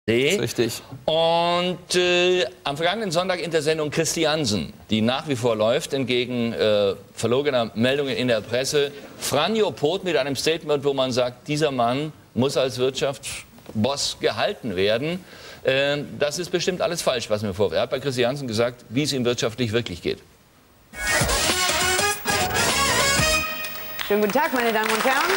Richtig. Und am vergangenen Sonntag in der Sendung Christiansen, die nach wie vor läuft, entgegen verlogener Meldungen in der Presse, Franjo Pot mit einem Statement, wo man sagt, dieser Mann muss als Wirtschaftsboss gehalten werden. Das ist bestimmt alles falsch, was mir vorwirft. Er hat bei Christiansen gesagt, wie es ihm wirtschaftlich wirklich geht. Schönen guten Tag, meine Damen und Herren.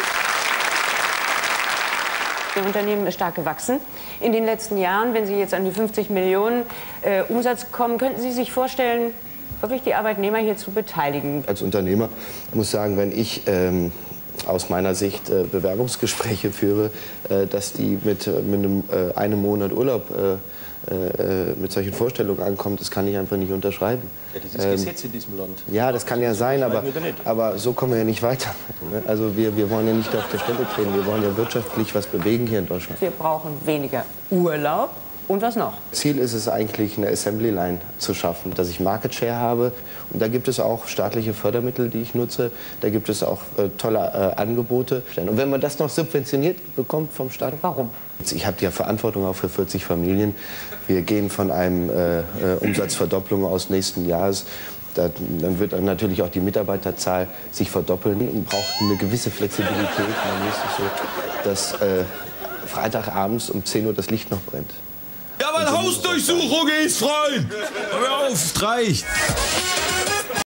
Ihr Unternehmen ist stark gewachsen in den letzten Jahren. Wenn Sie jetzt an die 50 Millionen Umsatz kommen, könnten Sie sich vorstellen, wirklich die Arbeitnehmer hier zu beteiligen? Als Unternehmer muss ich sagen, wenn ich aus meiner Sicht Bewerbungsgespräche führe, dass die mit einem Monat Urlaub mit solchen Vorstellungen ankommt, das kann ich einfach nicht unterschreiben. Ja, das ist Gesetz in diesem Land. Ja, das kann ja sein, aber so kommen wir ja nicht weiter. Also wir wollen ja nicht auf der Stelle treten, wir wollen ja wirtschaftlich was bewegen hier in Deutschland. Wir brauchen weniger Urlaub. Und was noch? Ziel ist es eigentlich, eine Assembly Line zu schaffen, dass ich Market Share habe. Und da gibt es auch staatliche Fördermittel, die ich nutze. Da gibt es auch tolle Angebote. Und wenn man das noch subventioniert bekommt vom Staat, warum? Ich habe ja Verantwortung auch für 40 Familien. Wir gehen von einem Umsatzverdopplung aus nächsten Jahres. Dann wird dann natürlich auch die Mitarbeiterzahl sich verdoppeln und braucht eine gewisse Flexibilität. Man ist so, dass Freitagabends um 10 Uhr das Licht noch brennt. Ja, weil Hausdurchsuchung ist, Freund! Hör auf, reicht!